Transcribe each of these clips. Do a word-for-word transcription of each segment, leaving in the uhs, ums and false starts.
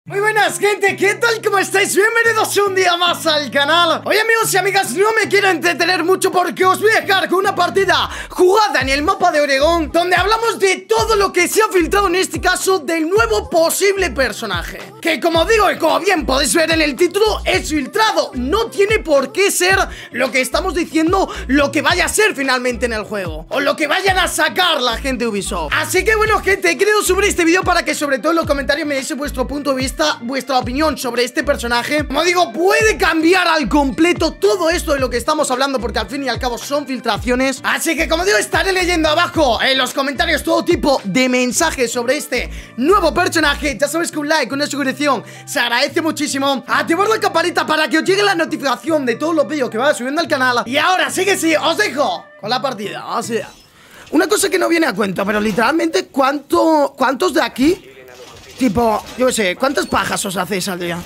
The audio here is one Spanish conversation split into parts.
Muy buenas, gente, ¿qué tal? ¿Cómo estáis? Bienvenidos un día más al canal. Hoy, amigos y amigas, no me quiero entretener mucho porque os voy a dejar con una partida jugada en el mapa de Oregón, donde hablamos de todo lo que se ha filtrado, en este caso del nuevo posible personaje, que, como digo y como bien podéis ver en el título, es filtrado. No tiene por qué ser lo que estamos diciendo, lo que vaya a ser finalmente en el juego, o lo que vayan a sacar la gente de Ubisoft. Así que, bueno, gente, he querido subir este vídeo para que sobre todo en los comentarios me deis vuestro punto de vista, vuestra opinión sobre este personaje. Como digo, puede cambiar al completo todo esto de lo que estamos hablando, porque al fin y al cabo son filtraciones. Así que, como digo, estaré leyendo abajo en los comentarios todo tipo de mensajes sobre este nuevo personaje. Ya sabéis que un like, una suscripción se agradece muchísimo. Activar la campanita para que os llegue la notificación de todos los vídeos que vaya subiendo al canal. Y ahora sí que sí, os dejo con la partida. O sea, una cosa que no viene a cuento, pero literalmente, ¿cuánto, ¿cuántos de aquí? Tipo, yo qué sé, ¿cuántas pajas os hacéis al día?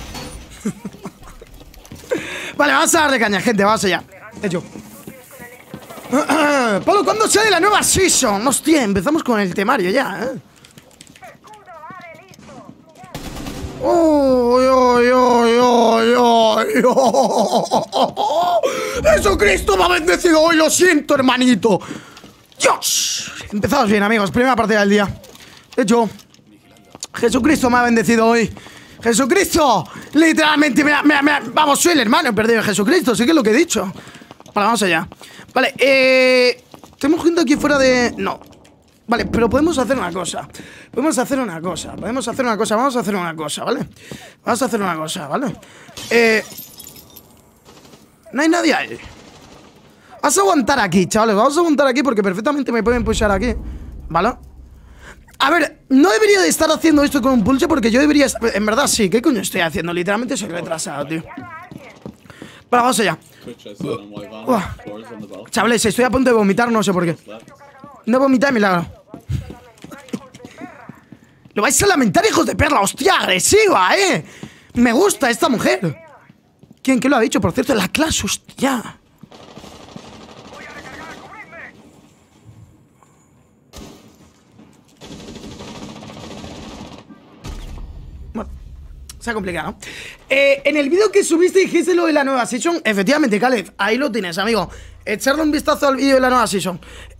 Vale, vamos a darle caña, gente, vamos allá. Hecho. Pablo, ¿cuándo sale la nueva season? Hostia, empezamos con el temario ya, ¿eh? ¡Uy, uy, uy, uy, uy, uy! ¡Jesucristo me ha bendecido hoy! Lo siento, hermanito. ¡Dios! Empezamos bien, amigos, primera partida del día. De hecho, Jesucristo me ha bendecido hoy. Jesucristo, literalmente, mira, mira, mira. Vamos, soy el hermano perdido de Jesucristo, sí que es lo que he dicho. Vale, vamos allá. Vale, eh... tenemos gente aquí fuera de... No. Vale, pero podemos hacer una cosa. Podemos hacer una cosa, podemos hacer una cosa, vamos a hacer una cosa, ¿vale? Vamos a hacer una cosa, ¿vale? Eh... No hay nadie ahí. Vamos a aguantar aquí, chavales, vamos a aguantar aquí porque perfectamente me pueden pushar aquí, ¿vale? A ver, no debería de estar haciendo esto con un pulse porque yo debería... En verdad sí, ¿qué coño estoy haciendo? Literalmente soy retrasado, tío. Vale, vamos allá. uh, Chavales, estoy a punto de vomitar, no sé por qué. No vomitar, milagro. Lo vais a lamentar, hijos de perla. Hostia, agresiva, eh. Me gusta esta mujer. ¿Quién? ¿Qué lo ha dicho? Por cierto, la clase, hostia. Se ha complicado, ¿no? Eh, en el vídeo que subiste dijiste lo de la nueva season. Efectivamente, Caleb, ahí lo tienes, amigo. Echarle un vistazo al vídeo de la nueva season.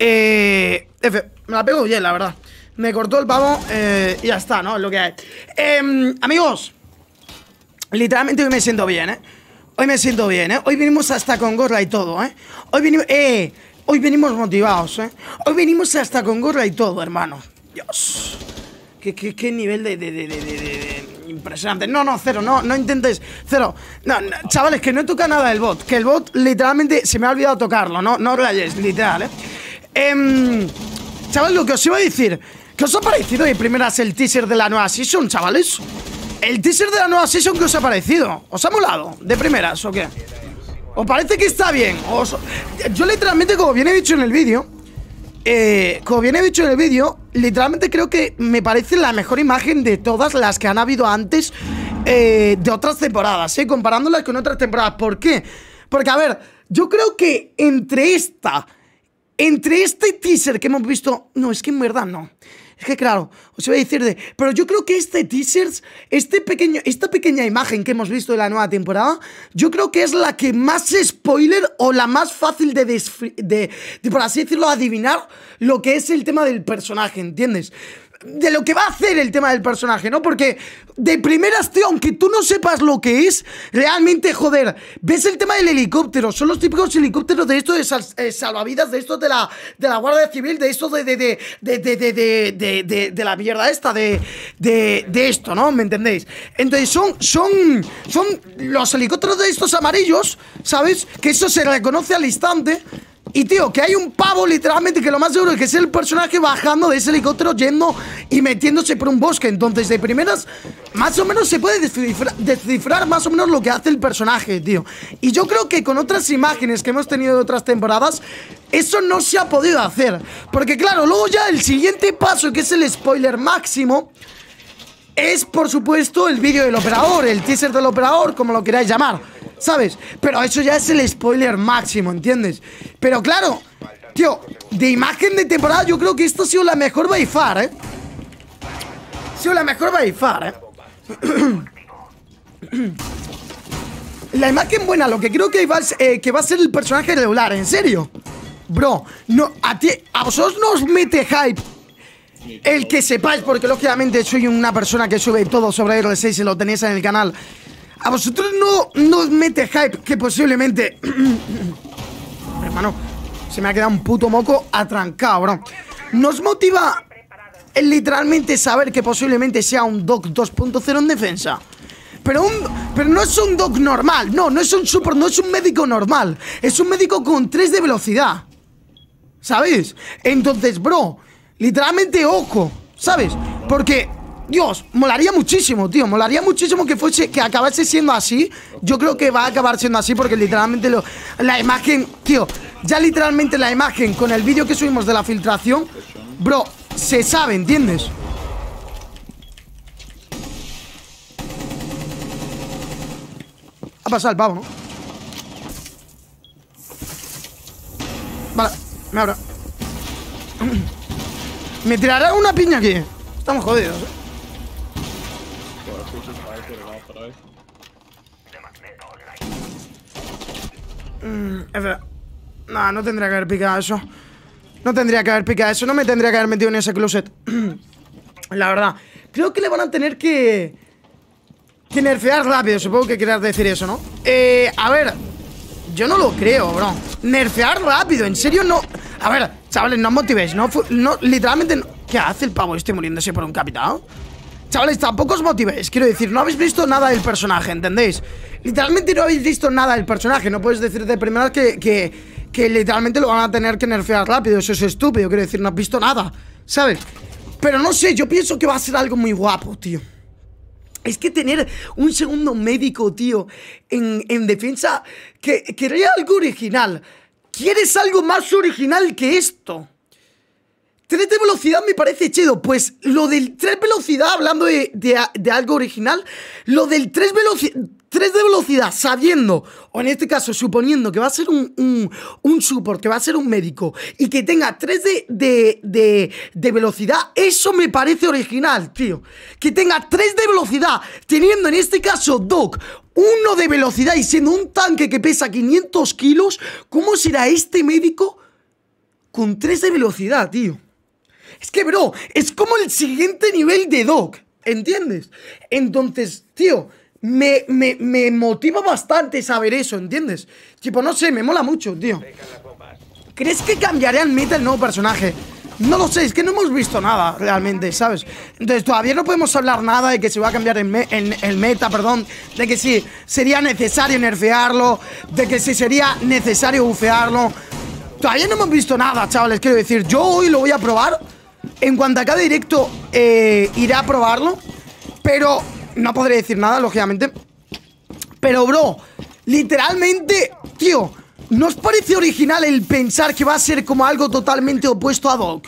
Eh, F, me la pego bien, la verdad. Me cortó el pavo eh, y ya está, ¿no? Es lo que hay. Eh, amigos, literalmente hoy me siento bien, ¿eh? Hoy me siento bien, ¿eh? Hoy venimos hasta con gorra y todo, ¿eh? Hoy venimos, eh, hoy venimos motivados, ¿eh? Hoy venimos hasta con gorra y todo, hermano. Dios. ¿Qué, qué, qué nivel de... de, de, de, de, de impresionante. No, no, cero, no, no intentes. Cero. No, no, chavales, que no toca nada el bot. Que el bot literalmente se me ha olvidado tocarlo. No, no rayéis, literal, eh. eh chavales, lo que os iba a decir. ¿Qué os ha parecido de primeras el teaser de la nueva season, chavales? El teaser de la nueva season, ¿qué os ha parecido? ¿Os ha molado? ¿De primeras o qué? ¿Os parece que está bien? Os... Yo literalmente, como bien he dicho en el vídeo, Eh, como bien he dicho en el vídeo, literalmente creo que me parece la mejor imagen de todas las que han habido antes eh, de otras temporadas, ¿eh? Comparándolas con otras temporadas. ¿Por qué? Porque, a ver, yo creo que entre esta, entre este teaser que hemos visto... No, es que en verdad no. Es que claro, os iba a decir de... Pero yo creo que este teaser, este pequeño, esta pequeña imagen que hemos visto de la nueva temporada, yo creo que es la que más spoiler o la más fácil de, de, de, por así decirlo, adivinar lo que es el tema del personaje, ¿entiendes? De lo que va a hacer el tema del personaje, ¿no? Porque de primeras, tío, aunque tú no sepas lo que es, realmente, joder, ves el tema del helicóptero. Son los típicos helicópteros de estos de sal, eh, salvavidas, de estos de la, de la Guardia Civil, de estos de, de, de, de, de, de, de, de, de, de la mierda esta, de, de, de esto, ¿no? ¿Me entendéis? Entonces son, son, son los helicópteros de estos amarillos, ¿sabes? Que eso se reconoce al instante. Y, tío, que hay un pavo, literalmente, que lo más seguro es que es el personaje bajando de ese helicóptero, yendo y metiéndose por un bosque. Entonces, de primeras, más o menos se puede descifrar, descifrar más o menos lo que hace el personaje, tío. Y yo creo que con otras imágenes que hemos tenido de otras temporadas, eso no se ha podido hacer. Porque, claro, luego ya el siguiente paso, que es el spoiler máximo, es, por supuesto, el vídeo del operador, el teaser del operador, como lo queráis llamar, ¿sabes? Pero eso ya es el spoiler máximo, ¿entiendes? Pero claro, tío, de imagen de temporada yo creo que esto ha sido la mejor by far, ¿eh? Ha sido la mejor by far, ¿eh? La imagen buena, lo que creo que va, eh, que va a ser el personaje regular, ¿en serio? Bro, no, a, ti, a vosotros no os mete hype el que sepáis, porque lógicamente soy una persona que sube todo sobre R seis y lo tenéis en el canal. A vosotros no, no os mete hype que posiblemente... Hermano, se me ha quedado un puto moco atrancado, bro. Nos motiva el literalmente saber que posiblemente sea un Doc dos punto cero en defensa. Pero, un, pero no es un Doc normal. No, no es un super, no es un médico normal. Es un médico con tres de velocidad, ¿sabéis? Entonces, bro, literalmente ojo, ¿sabes? Porque, Dios, molaría muchísimo, tío. Molaría muchísimo que fuese, que acabase siendo así. Yo creo que va a acabar siendo así porque literalmente lo, la imagen, tío, ya literalmente la imagen con el vídeo que subimos de la filtración, bro, se sabe, ¿entiendes? Ha pasado el pavo, ¿no? Vale, me abro. Me tirará una piña aquí. Estamos jodidos, ¿eh? Mm, F. Nah, no tendría que haber picado eso. No tendría que haber picado eso. No me tendría que haber metido en ese closet. La verdad. Creo que le van a tener que... Que nerfear rápido. Supongo que quieras decir eso, ¿no? Eh, a ver. Yo no lo creo, bro. Nerfear rápido. En serio, no... A ver, chavales, no os motivéis. No, no literalmente... No. ¿Qué hace el pavo este muriéndose por un capitán? Chavales, tampoco os motivéis. Quiero decir, no habéis visto nada del personaje, ¿entendéis? Literalmente no habéis visto nada del personaje. No puedes decir de primeras que, que, que literalmente lo van a tener que nerfear rápido. Eso es estúpido, quiero decir, no has visto nada, ¿sabes? Pero no sé, yo pienso que va a ser algo muy guapo, tío. Es que tener un segundo médico, tío, en, en defensa, que quería algo original. ¿Quieres algo más original que esto? tres de velocidad me parece chido. Pues lo del tres velocidad, hablando de, de, de algo original, lo del tres velocidad, tres de velocidad, sabiendo, o en este caso suponiendo que va a ser un, un, un support, que va a ser un médico, y que tenga tres de, de, de, de velocidad, eso me parece original, tío. Que tenga tres de velocidad, teniendo en este caso Doc uno de velocidad y siendo un tanque que pesa quinientos kilos, ¿cómo será este médico con tres de velocidad, tío? Es que, bro, es como el siguiente nivel de Doc, ¿entiendes? Entonces, tío, me, me, me motiva bastante saber eso, ¿entiendes? Tipo, no sé, me mola mucho, tío. ¿Crees que cambiará el meta el nuevo personaje? No lo sé, es que no hemos visto nada realmente, ¿sabes? Entonces todavía no podemos hablar nada de que se va a cambiar el, me el, el meta, perdón. De que sí, sería necesario nerfearlo, de que sí sería necesario bufearlo. Todavía no hemos visto nada, chavales, quiero decir. Yo hoy lo voy a probar. En cuanto a cada directo, eh, iré a probarlo. Pero no podré decir nada, lógicamente. Pero, bro, literalmente, tío, ¿no os parece original el pensar que va a ser como algo totalmente opuesto a Doc?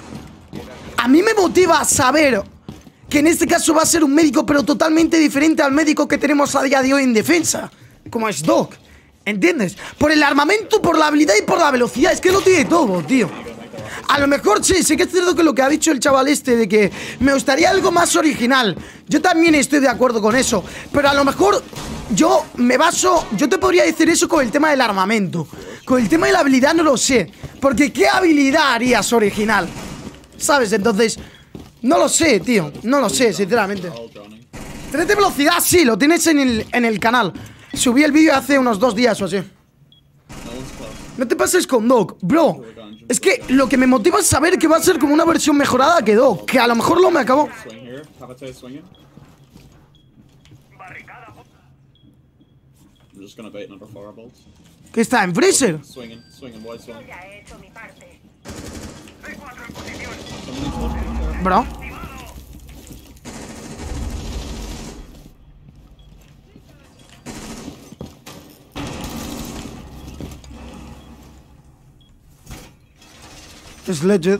A mí me motiva saber que en este caso va a ser un médico, pero totalmente diferente al médico que tenemos a día de hoy en defensa, como es Doc, ¿entiendes? Por el armamento, por la habilidad y por la velocidad. Es que lo tiene todo, tío. A lo mejor sí, sí que es cierto que lo que ha dicho el chaval este de que me gustaría algo más original. Yo también estoy de acuerdo con eso. Pero a lo mejor yo me baso... Yo te podría decir eso con el tema del armamento. Con el tema de la habilidad no lo sé. Porque ¿qué habilidad harías original? ¿Sabes? Entonces... No lo sé, tío. No lo sé, sinceramente. tres de velocidad, sí, lo tienes en el, en el canal. Subí el vídeo hace unos dos días o así. No te pases con Doc, bro. Es que lo que me motiva es saber que va a ser como una versión mejorada que Doc. Que a lo mejor lo me acabó. ¿Qué está? ¿En Freezer? Bro. Es legit.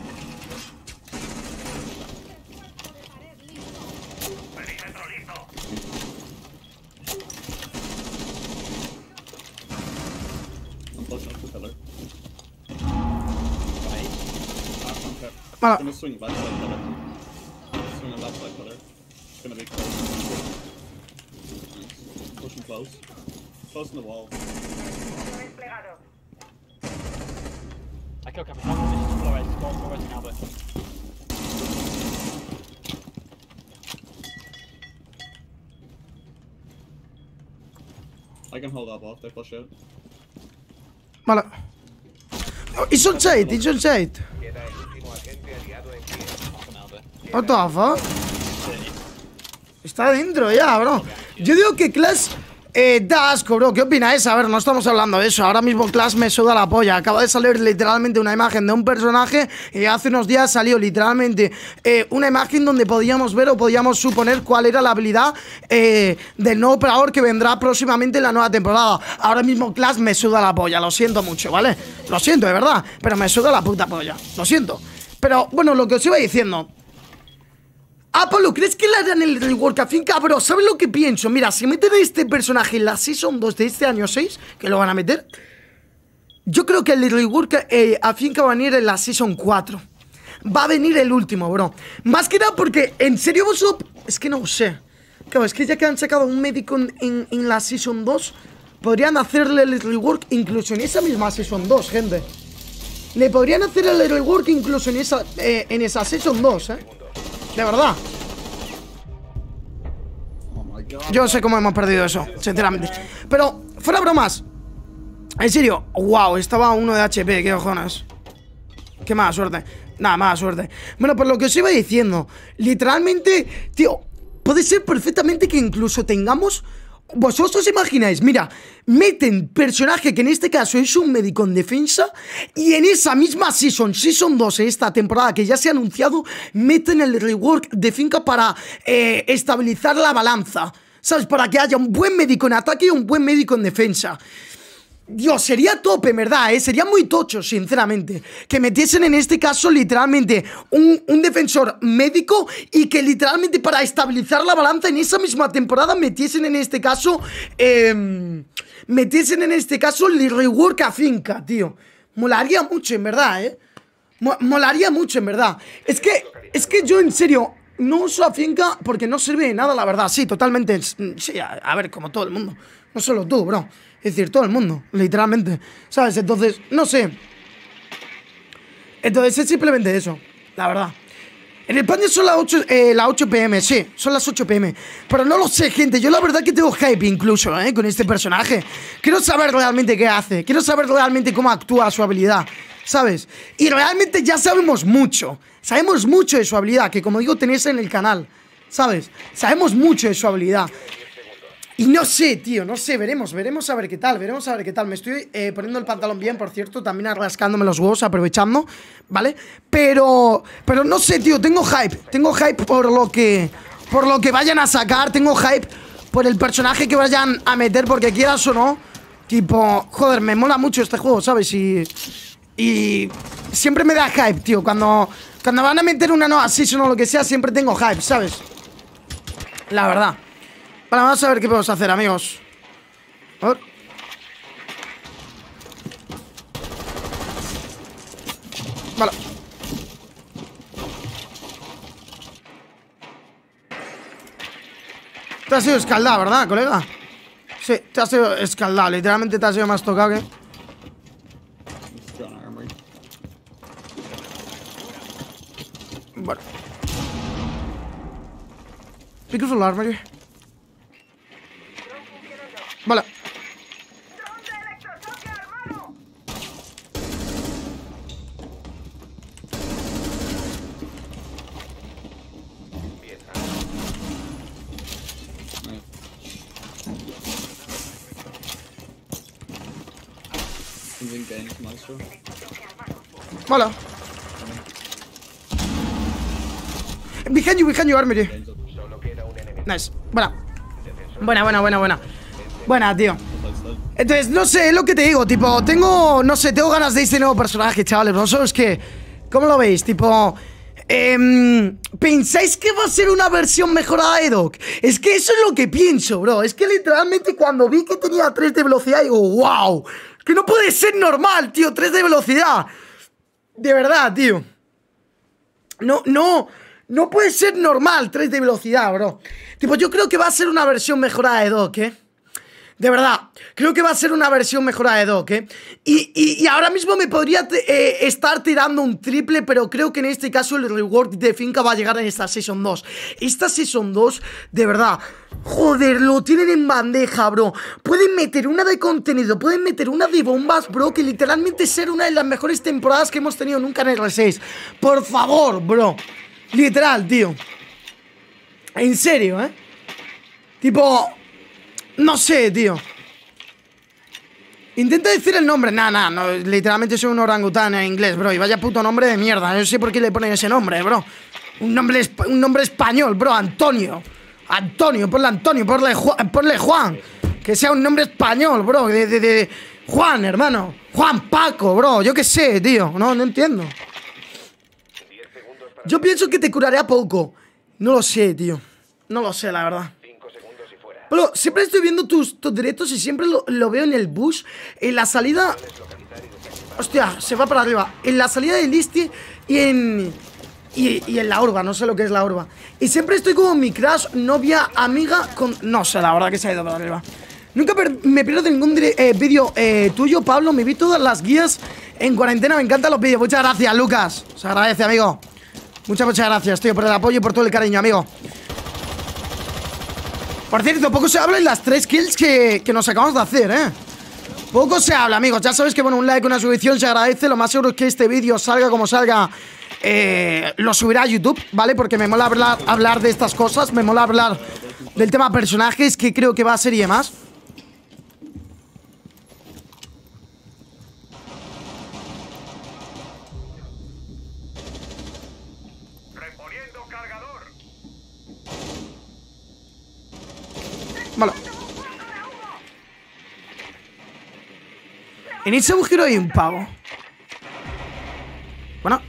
Vale. Pushing close. Close in the wall. I killed Captain. This is Flores. Go Flores and Albert. I can hold up off. They push out. Vale. Oh, it's on site, it's on site. What the fuck? Está dentro ya, bro. Yo digo que Clash eh, da asco, bro. ¿Qué opináis? A ver, no estamos hablando de eso. Ahora mismo Clash me suda la polla. Acaba de salir literalmente una imagen de un personaje y hace unos días salió literalmente eh, una imagen donde podíamos ver o podíamos suponer cuál era la habilidad eh, del nuevo operador que vendrá próximamente en la nueva temporada. Ahora mismo Clash me suda la polla. Lo siento mucho, ¿vale? Lo siento, de verdad. Pero me suda la puta polla. Lo siento. Pero, bueno, lo que os iba diciendo... Ah, Pablo, ¿crees que le harán el rework a Finca? Bro, ¿sabes lo que pienso? Mira, si meten a este personaje en la Season dos de este año seis, que lo van a meter, yo creo que el rework eh, a Finca va a venir en la Season cuatro. Va a venir el último, bro. Más que nada porque, en serio, vosotros... Es que no sé. Claro, es que ya que han sacado un médico en, en, en la Season dos, podrían hacerle el rework incluso en esa misma Season dos, gente. Le podrían hacer el rework incluso en esa, eh, en esa Season dos, eh. De verdad. Yo no sé cómo hemos perdido eso, sinceramente. Pero, fuera bromas. En serio, wow, estaba uno de H P, qué cojones. Qué mala suerte. Nada, mala suerte. Bueno, por lo que os iba diciendo, literalmente, tío, puede ser perfectamente que incluso tengamos... Vosotros os imagináis, mira, meten personaje que en este caso es un médico en defensa y en esa misma Season, Season dos, en esta temporada que ya se ha anunciado, meten el rework de Finca para eh, estabilizar la balanza, ¿sabes? Para que haya un buen médico en ataque y un buen médico en defensa. Dios, sería tope, en verdad, ¿eh? Sería muy tocho, sinceramente, que metiesen en este caso literalmente un, un defensor médico y que literalmente para estabilizar la balanza en esa misma temporada metiesen en este caso eh, metiesen en este caso el rework a Finca, tío. Molaría mucho, en verdad, ¿eh? Mo molaría mucho, en verdad. Es que, es que yo, en serio, no uso a Finca porque no sirve de nada, la verdad. Sí, totalmente, sí, a, a ver, como todo el mundo. No solo tú, bro. Es decir, todo el mundo, literalmente, ¿sabes? Entonces, no sé. Entonces es simplemente eso, la verdad. En España son las ocho, eh, las ocho pm, sí, son las ocho pm. Pero no lo sé, gente, yo la verdad que tengo hype incluso, ¿eh? Con este personaje. Quiero saber realmente qué hace. Quiero saber realmente cómo actúa su habilidad, ¿sabes? Y realmente ya sabemos mucho. Sabemos mucho de su habilidad, que como digo tenéis en el canal, ¿sabes? Sabemos mucho de su habilidad. Y no sé, tío, no sé, veremos, veremos a ver qué tal, veremos a ver qué tal. Me estoy eh, poniendo el pantalón bien, por cierto, también rascándome los huevos, aprovechando, ¿vale? Pero, pero no sé, tío, tengo hype, tengo hype por lo que, por lo que vayan a sacar, tengo hype por el personaje que vayan a meter, porque quieras o no, tipo, joder, me mola mucho este juego, ¿sabes? Y, y siempre me da hype, tío, cuando, cuando van a meter una nueva season o lo que sea, siempre tengo hype, ¿sabes? La verdad. Vale, vamos a ver qué podemos hacer, amigos. A ver. Vale. Te has sido escaldado, ¿verdad, colega? Sí, te has sido escaldado. Literalmente te has sido más tocado que... Bueno. Pick up the armory. Vale. Vale. Behind you, behind you, armory. Nice. Buena. Buena, buena, buena, buena. Buena, tío. Entonces, no sé, es lo que te digo, tipo, tengo, no sé, tengo ganas de este nuevo personaje, chavales. ¿Vosotros qué? ¿Cómo lo veis? Tipo, eh, ¿pensáis que va a ser una versión mejorada de Doc? Es que eso es lo que pienso, bro. Es que literalmente cuando vi que tenía tres de velocidad, digo, wow, que no puede ser normal, tío, tres de velocidad. De verdad, tío. No, no, no puede ser normal tres de velocidad, bro. Tipo, yo creo que va a ser una versión mejorada de Doc, ¿eh? De verdad, creo que va a ser una versión mejorada de Doc, ¿eh? Y, y, y ahora mismo me podría eh, estar tirando un triple, pero creo que en este caso el reward de Finca va a llegar en esta Season dos. Esta Season dos, de verdad, joder, lo tienen en bandeja, bro. Pueden meter una de contenido, pueden meter una de bombas, bro, que literalmente ser una de las mejores temporadas que hemos tenido nunca en R seis. Por favor, bro. Literal, tío. En serio, ¿eh? Tipo... No sé, tío. Intenta decir el nombre. Nah, nah, no, literalmente soy un orangután en inglés, bro. Y vaya puto nombre de mierda. No sé por qué le ponen ese nombre, bro. Un nombre, un nombre español, bro. Antonio. Antonio, ponle Antonio, ponle Juan, ponle Juan. Que sea un nombre español, bro. De, de, de Juan, hermano. Juan Paco, bro. Yo qué sé, tío. No, no entiendo. Yo pienso que te curaré a poco. No lo sé, tío. No lo sé, la verdad. Pero siempre estoy viendo tus, tus directos y siempre lo, lo veo en el bus. En la salida... Hostia, se va para arriba. En la salida del Listi y en... Y, y en la urba, no sé lo que es la urba. Y siempre estoy como mi crush, novia, amiga con... No sé, la verdad que se ha ido para arriba. Nunca me pierdo de ningún eh, vídeo eh, tuyo, Pablo. Me vi todas las guías en cuarentena. Me encantan los vídeos. Muchas gracias, Lucas. Se agradece, amigo. Muchas, muchas gracias, tío, por el apoyo y por todo el cariño, amigo. Por cierto, poco se habla en las tres kills que, que nos acabamos de hacer, ¿eh? Poco se habla, amigos. Ya sabéis que, bueno, un like, una suscripción se agradece. Lo más seguro es que este vídeo salga como salga, eh, lo subirá a YouTube, ¿vale? Porque me mola hablar, hablar de estas cosas. Me mola hablar del tema personajes, que creo que va a ser y demás. Vale. En ese agujero hay un pavo. Bueno.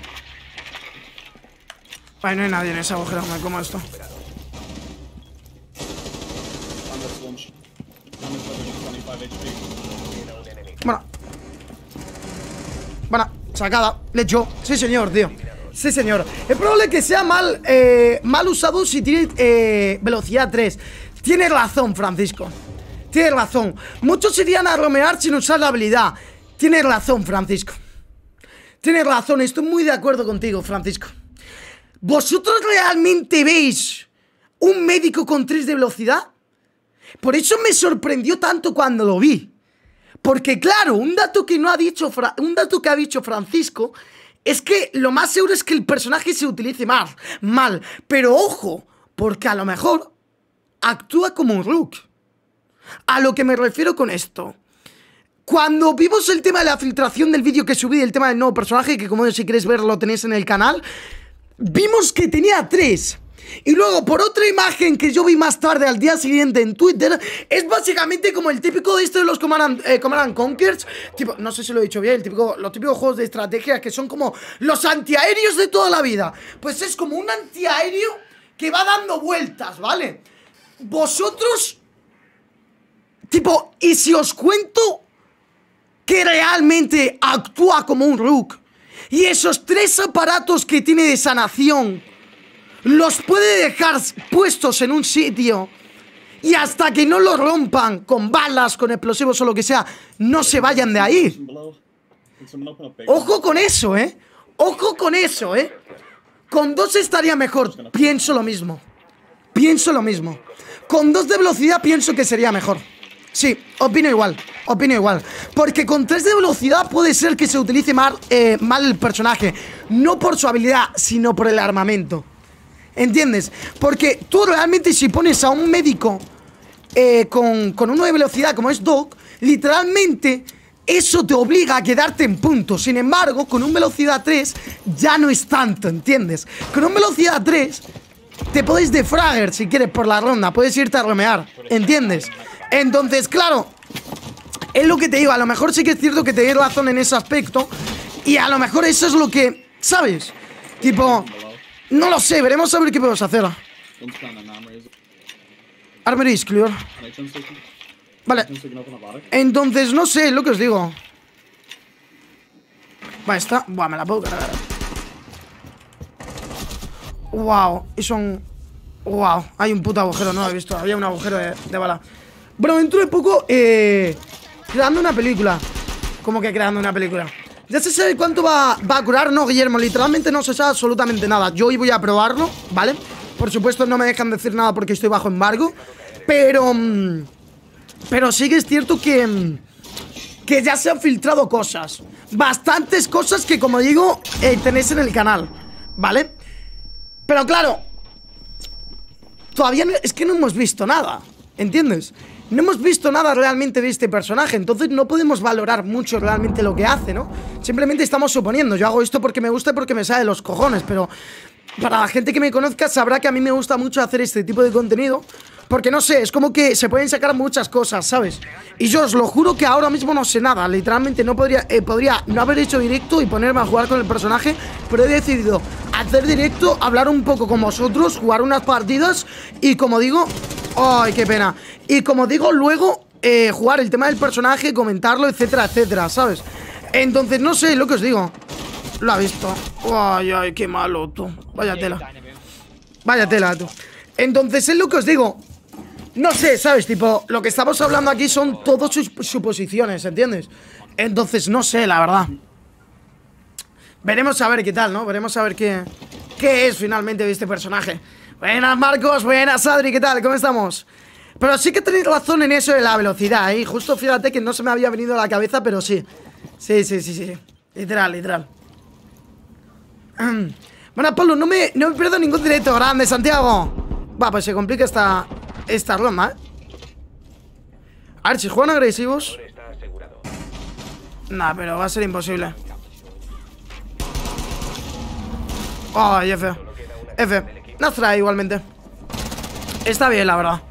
Vale, no hay nadie en ese agujero. Me como esto. Bueno. Bueno, sacada. Le echó. Sí, señor, tío. Sí, señor. Es probable que sea mal, eh, mal usado si tiene eh, velocidad tres. Tienes razón, Francisco. Tienes razón. Muchos irían a romear sin usar la habilidad. Tienes razón, Francisco. Tienes razón. Estoy muy de acuerdo contigo, Francisco. ¿Vosotros realmente veis un médico con tres de velocidad? Por eso me sorprendió tanto cuando lo vi. Porque, claro, un dato que no ha dicho Fra- un dato que ha dicho Francisco es que lo más seguro es que el personaje se utilice mal. Mal. Pero ojo, porque a lo mejor actúa como un rook. A lo que me refiero con esto: cuando vimos el tema de la filtración del vídeo que subí, el tema del nuevo personaje, que como si queréis verlo tenéis en el canal, vimos que tenía tres. Y luego por otra imagen que yo vi más tarde al día siguiente en Twitter, es básicamente como el típico de esto de los Command and, eh, Command and Conquers, tipo, no sé si lo he dicho bien, el típico, los típicos juegos de estrategia que son como los antiaéreos de toda la vida. Pues es como un antiaéreo que va dando vueltas, ¿vale? Vosotros, tipo, y si os cuento que realmente actúa como un rook y esos tres aparatos que tiene de sanación los puede dejar puestos en un sitio y hasta que no lo rompan con balas, con explosivos o lo que sea, no se vayan de ahí. Ojo con eso, ¿eh? Ojo con eso, ¿eh? Con dos estaría mejor. Pienso lo mismo. Pienso lo mismo. Con dos de velocidad pienso que sería mejor. Sí, opino igual. Opino igual. Porque con tres de velocidad puede ser que se utilice mal, eh, mal el personaje. No por su habilidad, sino por el armamento. ¿Entiendes? Porque tú realmente si pones a un médico eh, con, con uno de velocidad como es Doc, literalmente eso te obliga a quedarte en punto. Sin embargo, con un velocidad tres ya no es tanto, ¿entiendes? Con un velocidad tres te puedes defragger si quieres por la ronda, puedes irte a romear, ¿entiendes? Entonces, claro, es lo que te digo, a lo mejor sí que es cierto que te doy razón en ese aspecto. Y a lo mejor eso es lo que, ¿sabes? Tipo, no lo sé, veremos a ver qué podemos hacer. Armory is clear. Vale. Entonces, no sé, es lo que os digo. Vale, está. Buah, me la puedo cargar. Wow, y son... Wow, hay un puto agujero, no lo he visto. Había un agujero de, de bala. Bueno, dentro de poco, eh, creando una película. ¿Cómo que creando una película? Ya se sabe cuánto va, va a curar, no, Guillermo. Literalmente no se sabe absolutamente nada. Yo hoy voy a probarlo, ¿vale? Por supuesto no me dejan decir nada porque estoy bajo embargo. Pero... Mmm, pero sí que es cierto que... Mmm, que ya se han filtrado cosas. Bastantes cosas que, como digo, eh, tenéis en el canal, ¿vale? Pero claro, todavía no, es que no hemos visto nada, ¿entiendes? No hemos visto nada realmente de este personaje. Entonces no podemos valorar mucho realmente lo que hace, ¿no? Simplemente estamos suponiendo. Yo hago esto porque me gusta y porque me sale de los cojones. Pero para la gente que me conozca sabrá que a mí me gusta mucho hacer este tipo de contenido. Porque no sé, es como que se pueden sacar muchas cosas, ¿sabes? Y yo os lo juro que ahora mismo no sé nada. Literalmente no podría, eh, podría no haber hecho directo y ponerme a jugar con el personaje. Pero he decidido hacer directo, hablar un poco con vosotros, jugar unas partidas. Y como digo... ¡Ay, qué pena! Y como digo, luego eh, jugar el tema del personaje, comentarlo, etcétera, etcétera, ¿sabes? Entonces, no sé, lo que os digo. Lo ha visto. ¡Ay, ay, qué malo, tú! Vaya tela. Vaya tela, tú. Entonces, es lo que os digo. No sé, ¿sabes? Tipo, lo que estamos hablando aquí son todas sus suposiciones, ¿entiendes? Entonces, no sé, la verdad. Veremos a ver qué tal, ¿no? Veremos a ver qué, qué es finalmente de este personaje. Buenas, Marcos, buenas, Adri, ¿qué tal? ¿Cómo estamos? Pero sí que tenéis razón en eso de la velocidad, ¿eh? Justo fíjate que no se me había venido a la cabeza, pero sí. Sí, sí, sí, sí. Literal, literal. Bueno, Pablo, no me, no me pierdo ningún directo. Grande, Santiago. Va, pues se complica esta, esta ronda, ¿eh? A ver, si juegan agresivos. Nah, pero va a ser imposible. Ay, F. F. Nastra igualmente. Está bien, la verdad.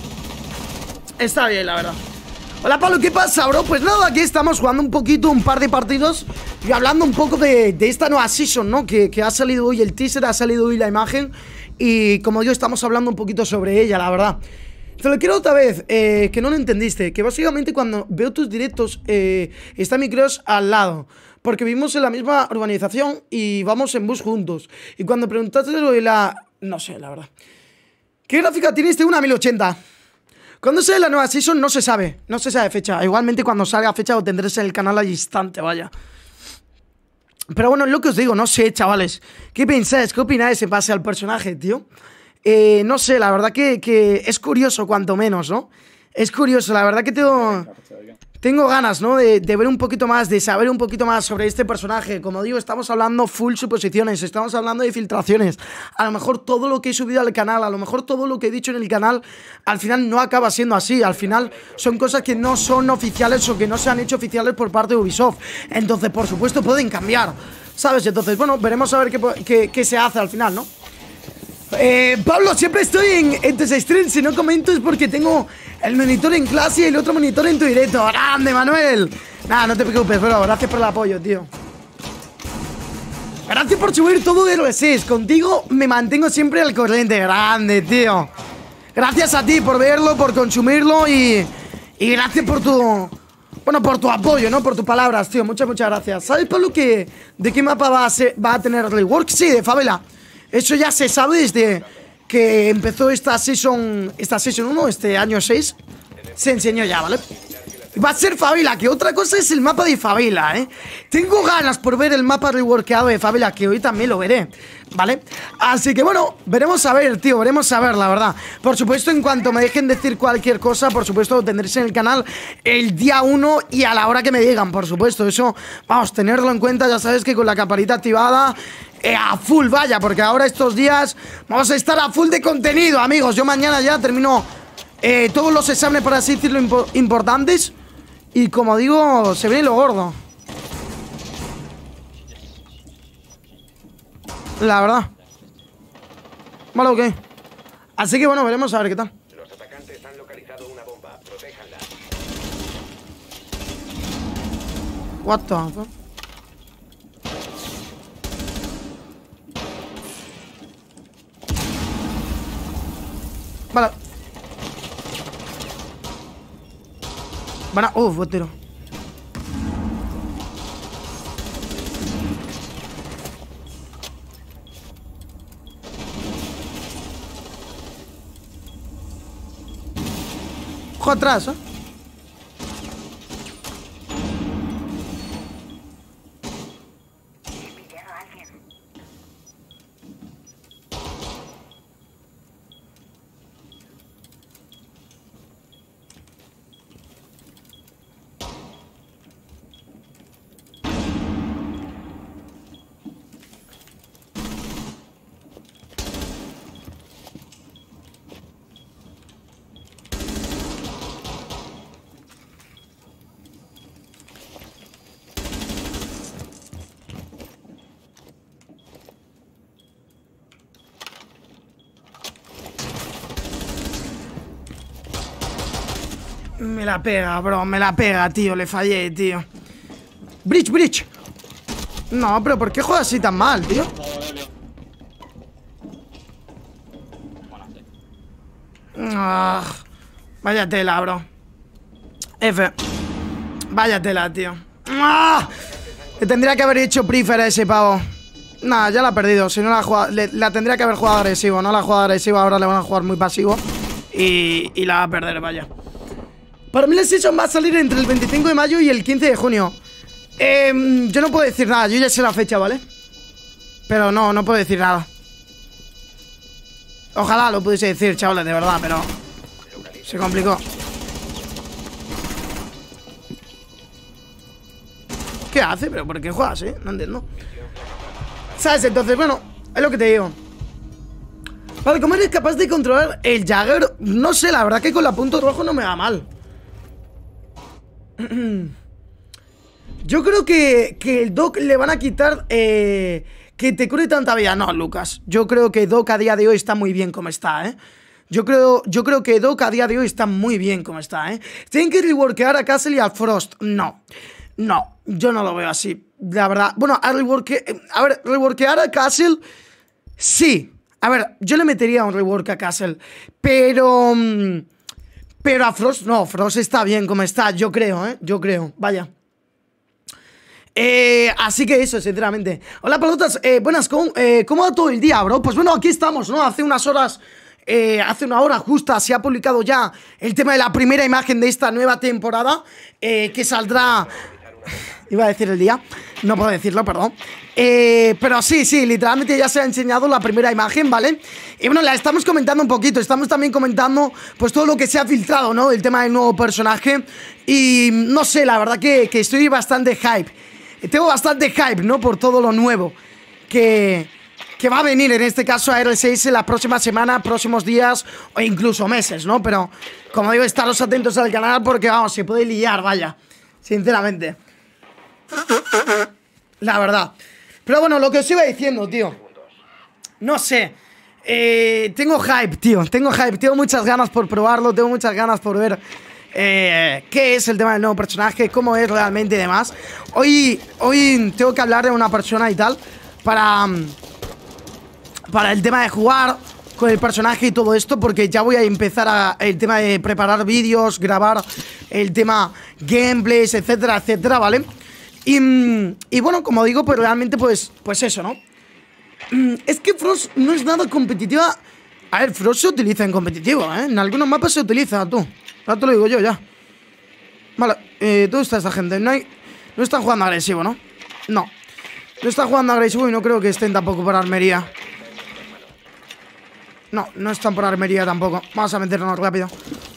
Está bien, la verdad. Hola, Pablo, ¿qué pasa, bro? Pues nada, aquí estamos jugando un poquito, un par de partidos y hablando un poco de, de esta nueva season, ¿no? Que, que ha salido hoy el teaser, ha salido hoy la imagen. Y como yo, estamos hablando un poquito sobre ella, la verdad. Te lo quiero otra vez, eh, que no lo entendiste. Que básicamente cuando veo tus directos, eh, está mi crush al lado. Porque vivimos en la misma urbanización y vamos en bus juntos. Y cuando preguntaste lo de la... No sé, la verdad. ¿Qué gráfica tienes? Tengo una mil ochenta. Cuando sale la nueva season no se sabe. No se sabe fecha. Igualmente cuando salga fecha lo tendréis en el canal al instante, vaya. Pero bueno, es lo que os digo, no sé, chavales. ¿Qué pensáis? ¿Qué opináis en base al personaje, tío? Eh, no sé, la verdad que, que es curioso cuanto menos, ¿no? Es curioso, la verdad que tengo... Tengo ganas, ¿no? De, de ver un poquito más, de saber un poquito más sobre este personaje. Como digo, estamos hablando full suposiciones, estamos hablando de filtraciones. A lo mejor todo lo que he subido al canal, a lo mejor todo lo que he dicho en el canal, al final no acaba siendo así. Al final son cosas que no son oficiales o que no se han hecho oficiales por parte de Ubisoft. Entonces, por supuesto, pueden cambiar, ¿sabes? Entonces, bueno, veremos a ver qué, qué, qué se hace al final, ¿no? Eh, Pablo, siempre estoy en, en tus streams. Si no comento es porque tengo el monitor en clase y el otro monitor en tu directo. ¡Grande, Manuel! Nada, no te preocupes, bro. Gracias por el apoyo, tío. Gracias por subir todo de R seis. Contigo me mantengo siempre al corriente. Grande, tío. Gracias a ti por verlo, por consumirlo y, y gracias por tu... Bueno, por tu apoyo, ¿no? Por tus palabras, tío. Muchas, muchas gracias. ¿Sabes, Pablo, que de qué mapa va a, ser, va a tener rework? Sí, de Favela. Eso ya se sabe desde que empezó esta season, esta season uno, este año seis. Se enseñó ya, ¿vale? Va a ser Favela, que otra cosa es el mapa de Favela, ¿eh? Tengo ganas por ver el mapa reworkeado de Favela, que hoy también lo veré, ¿vale? Así que bueno, veremos a ver, tío, veremos a ver, la verdad. Por supuesto, en cuanto me dejen decir cualquier cosa, por supuesto, lo tendréis en el canal el día uno y a la hora que me digan, por supuesto. Eso, vamos, tenerlo en cuenta, ya sabes que con la campanita activada... Eh, a full, vaya, porque ahora estos días vamos a estar a full de contenido, amigos. Yo mañana ya termino eh, todos los exámenes, por así decirlo, impo importantes. Y como digo, se viene lo gordo. La verdad. Vale, ok. Así que bueno, veremos a ver qué tal. Los atacantes han localizado una bomba. Protéjanla. What the fuck? Vale. Van a... Uf, buen tiro. abajo atrás, ¿eh? Me la pega, bro, me la pega, tío. Le fallé, tío. Bridge, bridge. No, pero ¿por qué juegas así tan mal, tío? Ah, vaya tela, bro. F. Vaya tela, tío. Ah, le tendría que haber hecho prefer a ese pavo. Nah, ya la ha perdido. Si no la ha jugado, le, la tendría que haber jugado agresivo. No la ha jugado agresivo, ahora le van a jugar muy pasivo. Y, y la va a perder, vaya. Para mí la season va a salir entre el veinticinco de mayo y el quince de junio. eh, Yo no puedo decir nada, yo ya sé la fecha, ¿vale? Pero no, no puedo decir nada. Ojalá lo pudiese decir, chavales, de verdad, pero se complicó. ¿Qué hace? ¿Pero por qué juegas, eh? No entiendo. ¿Sabes? Entonces, bueno, es lo que te digo. Vale, ¿cómo eres capaz de controlar el Jagger? No sé, la verdad que con la punto rojo no me va mal. Yo creo que, que el Doc le van a quitar eh, que te cure tanta vida. No, Lucas. Yo creo que Doc a día de hoy está muy bien como está, ¿eh? Yo creo, yo creo que Doc a día de hoy está muy bien como está, ¿eh? Tienen que reworkear a Castle y a Frost. No. No, yo no lo veo así. La verdad. Bueno, a reworkear... A ver, reworkear a Castle... Sí. A ver, yo le metería un rework a Castle. Pero... Pero a Frost no, Frost está bien como está, yo creo, ¿eh? Yo creo, vaya. Eh, así que eso, sinceramente. Hola, pelotas, eh, buenas, ¿cómo, eh, ¿cómo va todo el día, bro? Pues bueno, aquí estamos, ¿no? Hace unas horas, eh, hace una hora justa se ha publicado ya el tema de la primera imagen de esta nueva temporada, eh, que saldrá... Iba a decir el día, no puedo decirlo, perdón. eh, Pero sí, sí, literalmente ya se ha enseñado la primera imagen, ¿vale? Y bueno, la estamos comentando un poquito. Estamos también comentando pues todo lo que se ha filtrado, ¿no? El tema del nuevo personaje. Y no sé, la verdad que, que estoy bastante hype. Tengo bastante hype, ¿no? Por todo lo nuevo que, que va a venir, en este caso a R seis en la próxima semana, próximos días o incluso meses, ¿no? Pero, como digo, estaros atentos al canal porque, vamos, se puede liar, vaya. Sinceramente. La verdad. Pero bueno, lo que os iba diciendo, tío. No sé. Eh, tengo hype, tío. Tengo hype. Tengo muchas ganas por probarlo. Tengo muchas ganas por ver eh, qué es el tema del nuevo personaje, cómo es realmente y demás. Hoy, hoy tengo que hablar de una persona y tal para, para el tema de jugar con el personaje y todo esto, porque ya voy a empezar a, el tema de preparar vídeos, grabar el tema gameplays, etcétera, etcétera, ¿vale? Y, y bueno, como digo, pues realmente pues, pues eso, ¿no? Es que Frost no es nada competitiva. A ver, Frost se utiliza en competitivo, ¿eh? En algunos mapas se utiliza, tú. Ahora te lo digo yo, ya. Vale, eh, ¿dónde está esta gente? No hay... No están jugando agresivo, ¿no? No. No están jugando agresivo y no creo que estén tampoco por armería. No, no están por armería tampoco. Vamos a meternos rápido.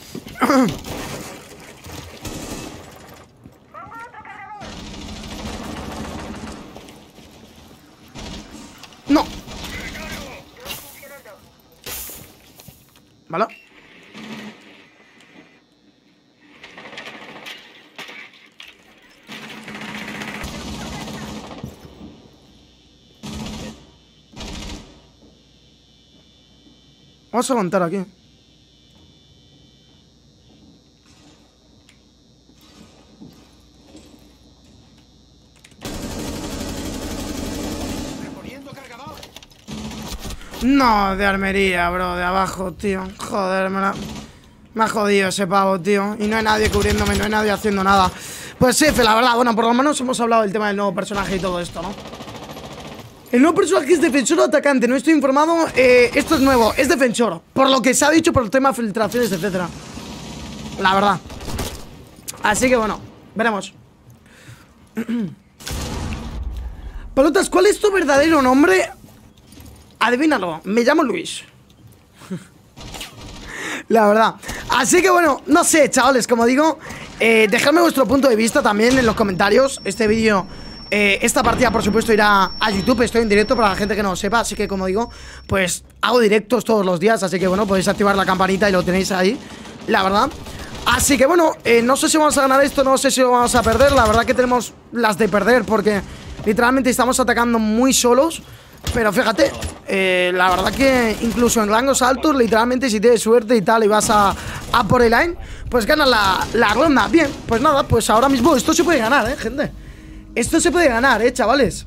No. Vale. Vamos a aguantar aquí. No, de armería, bro, de abajo, tío. Joder, me, la... me ha jodido ese pavo, tío. Y no hay nadie cubriéndome, no hay nadie haciendo nada. Pues sí, la verdad, bueno, por lo menos hemos hablado del tema del nuevo personaje y todo esto, ¿no? El nuevo personaje es defensor o atacante, no estoy informado. eh, Esto es nuevo, es defensor. Por lo que se ha dicho por el tema de filtraciones, etcétera. la verdad. Así que bueno, veremos. Pelotas, ¿cuál es tu verdadero nombre? Adivínalo, me llamo Luis. La verdad. Así que bueno, no sé, chavales, como digo, eh, dejadme vuestro punto de vista también en los comentarios. Este vídeo, eh, esta partida por supuesto irá a YouTube. Estoy en directo para la gente que no lo sepa. Así que como digo, pues hago directos todos los días. Así que bueno, podéis activar la campanita y lo tenéis ahí, la verdad. Así que bueno, eh, no sé si vamos a ganar esto, no sé si lo vamos a perder. La verdad que tenemos las de perder porque literalmente estamos atacando muy solos. Pero fíjate, eh, la verdad que incluso en rangos altos, literalmente si tienes suerte y tal y vas a, a por el line, pues ganas la, la ronda. Bien, pues nada, pues ahora mismo esto se puede ganar, eh, gente. Esto se puede ganar, eh, chavales.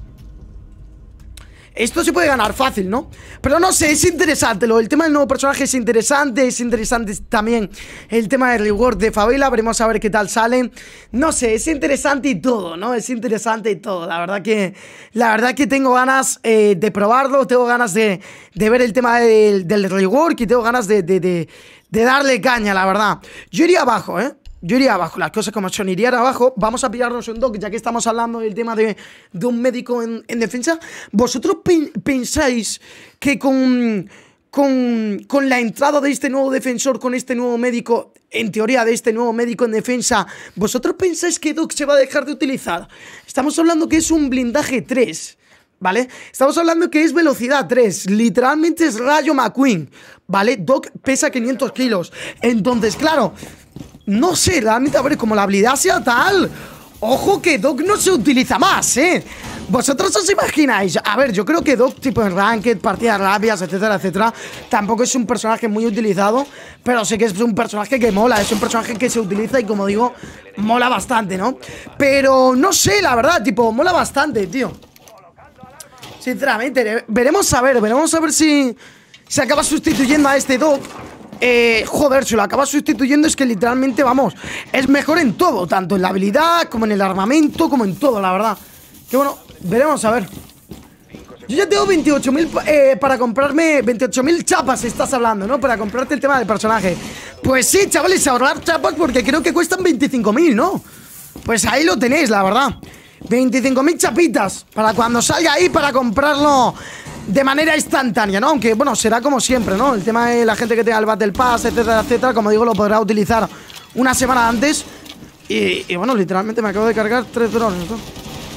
Esto se puede ganar fácil, ¿no? Pero no sé, es interesante. Lo, el tema del nuevo personaje es interesante. Es interesante también el tema del reward de Favela. Veremos a ver qué tal sale. No sé, es interesante y todo, ¿no? Es interesante y todo. La verdad que la verdad que tengo ganas eh, de probarlo. Tengo ganas de, de ver el tema del, del reward. Y tengo ganas de, de, de, de darle caña, la verdad. Yo iría abajo, ¿eh? Yo iría abajo, las cosas como son, iría abajo. Vamos a pillarnos un doc, ya que estamos hablando del tema de, de un médico en, en defensa. ¿Vosotros pe pensáis que con, con, con la entrada de este nuevo defensor, con este nuevo médico, en teoría de este nuevo médico en defensa, ¿vosotros pensáis que doc se va a dejar de utilizar? Estamos hablando que es un blindaje tres, ¿vale? Estamos hablando que es velocidad tres, literalmente es Rayo McQueen, ¿vale? Doc pesa quinientos kilos, entonces claro... No sé, realmente, a ver, como la habilidad sea tal... Ojo que Doc no se utiliza más, ¿eh? ¿Vosotros os imagináis? A ver, yo creo que Doc, tipo en Ranked, partidas rápidas, etcétera, etcétera, tampoco es un personaje muy utilizado, pero sí que es un personaje que mola, es un personaje que se utiliza y, como digo, mola bastante, ¿no? Pero no sé, la verdad, tipo, mola bastante, tío. Sinceramente, veremos a ver, veremos a ver si se acaba sustituyendo a este Doc. Eh, joder, si lo acaba sustituyendo es que literalmente, vamos, es mejor en todo, tanto en la habilidad, como en el armamento, como en todo, la verdad. Que bueno, veremos a ver. Yo ya tengo veintiocho mil eh, para comprarme, veintiocho mil chapas estás hablando, ¿no? Para comprarte el tema del personaje. Pues sí, chavales, ahorrar chapas porque creo que cuestan veinticinco mil, ¿no? Pues ahí lo tenéis, la verdad. veinticinco mil chapitas para cuando salga ahí para comprarlo de manera instantánea, ¿no? Aunque, bueno, será como siempre, ¿no? El tema de la gente que tenga el Battle Pass, etcétera, etcétera, como digo, lo podrá utilizar una semana antes. Y, y bueno, literalmente me acabo de cargar tres drones, ¿no?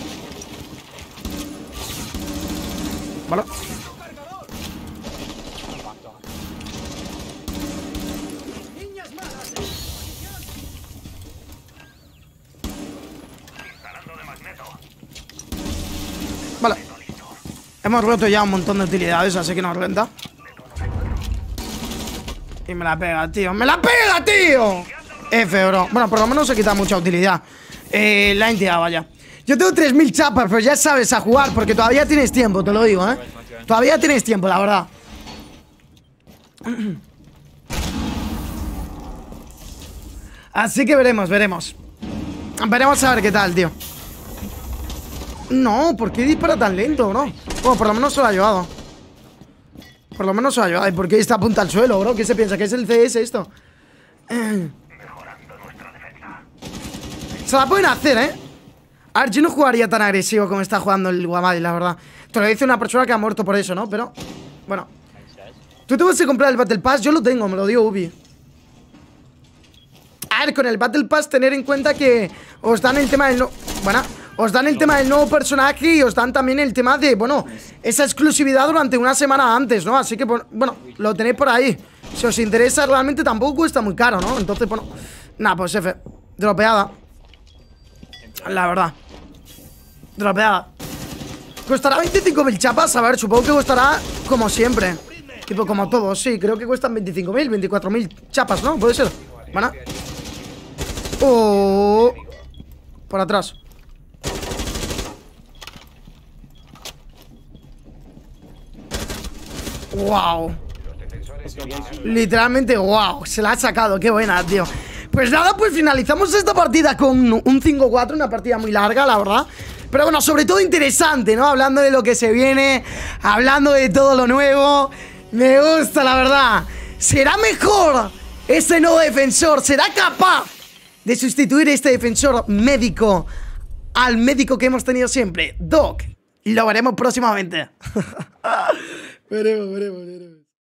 Vale. Vale. Hemos roto ya un montón de utilidades, así que nos renta. Y me la pega, tío. ¡Me la pega, tío! F, bro. Bueno, por lo menos se quita mucha utilidad. Eh, la entidad, vaya. Yo tengo tres mil chapas, pero ya sabes a jugar, porque todavía tienes tiempo, te lo digo, ¿eh? Todavía tienes tiempo, la verdad. Así que veremos, veremos. Veremos a ver qué tal, tío. No, ¿por qué dispara tan lento, bro? Bueno, por lo menos se lo ha llevado. Por lo menos se lo ha llevado. ¿Y por qué está a punta al suelo, bro? ¿Qué se piensa? ¿Que es el C S esto? Eh. Se la pueden hacer, ¿eh? A ver, yo no jugaría tan agresivo como está jugando el Guamadi, la verdad. Te lo dice una persona que ha muerto por eso, ¿no? Pero, bueno. Tú te vas a comprar el Battle Pass, yo lo tengo, me lo dio Ubi. A ver, con el Battle Pass tener en cuenta que os dan el tema del no... Bueno, os dan el tema del nuevo personaje y os dan también el tema de, bueno, esa exclusividad durante una semana antes, ¿no? Así que, bueno, lo tenéis por ahí. Si os interesa, realmente tampoco cuesta muy caro, ¿no? Entonces, bueno, nada, pues F, dropeada. La verdad. Dropeada. Costará veinticinco mil chapas, a ver, supongo que costará como siempre. Tipo, como todos, sí, creo que cuestan veinticinco mil, veinticuatro mil chapas, ¿no? Puede ser. Bueno. Oh. Por atrás. Wow. Literalmente, wow. Se la ha sacado, qué buena, tío. Pues nada, pues finalizamos esta partida con un cinco cuatro, una partida muy larga, la verdad. Pero bueno, sobre todo interesante, ¿no? Hablando de lo que se viene, hablando de todo lo nuevo. Me gusta, la verdad. ¿Será mejor Este nuevo defensor será capaz de sustituir a este defensor médico al médico que hemos tenido siempre, Doc. Lo veremos próximamente. veremos, veremos, veremos.